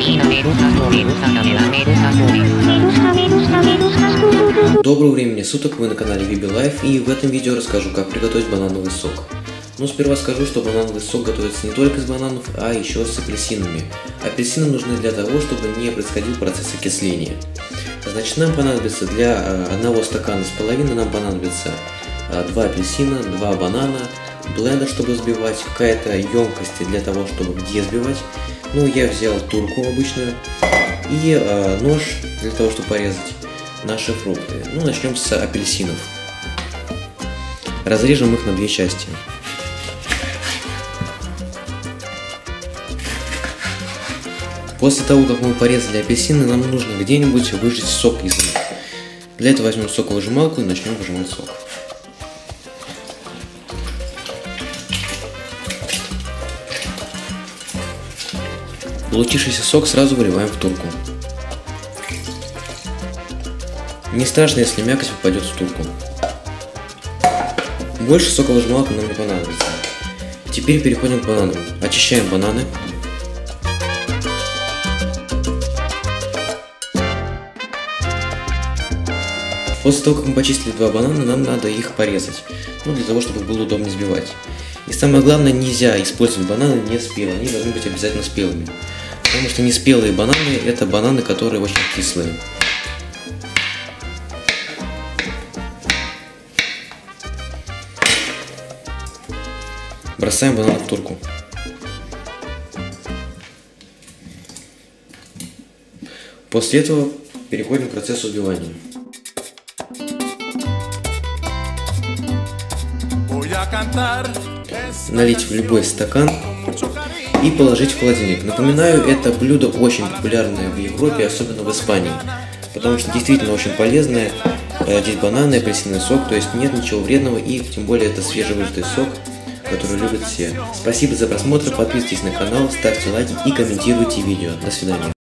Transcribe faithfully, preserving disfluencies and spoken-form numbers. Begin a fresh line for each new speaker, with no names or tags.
Доброго времени суток, вы на канале Виби Лайф, и в этом видео расскажу, как приготовить банановый сок. Но сперва скажу, что банановый сок готовится не только из бананов, а еще с апельсинами. Апельсины нужны для того, чтобы не происходил процесс окисления. Значит, нам понадобится для одного стакана с половиной нам понадобится два апельсина, два банана, блендер, чтобы взбивать, какая-то емкость для того, чтобы где взбивать. Ну, я взял турку обычную и э, нож для того, чтобы порезать наши фрукты. Ну, начнем с апельсинов. Разрежем их на две части. После того, как мы порезали апельсины, нам нужно где-нибудь выжать сок из них. Для этого возьмем соковыжималку и начнем выжимать сок. Получившийся сок сразу выливаем в турку. Не страшно, если мякоть попадет в турку. Больше соковыжималка нам не понадобится. Теперь переходим к бананам. Очищаем бананы. После того, как мы почистили два банана, нам надо их порезать, ну, для того, чтобы было удобнее взбивать. И самое главное, нельзя использовать бананы не спелые, они должны быть обязательно спелыми. Потому что неспелые бананы – это бананы, которые очень кислые. Бросаем бананы в турку. После этого переходим к процессу взбивания. Налить в любой стакан и положить в холодильник. Напоминаю, это блюдо очень популярное в Европе, особенно в Испании, потому что действительно очень полезное. Здесь бананы, апельсиновый сок, то есть нет ничего вредного, и тем более это свежевыжатый сок, который любят все. Спасибо за просмотр, подписывайтесь на канал, ставьте лайки и комментируйте видео. До свидания.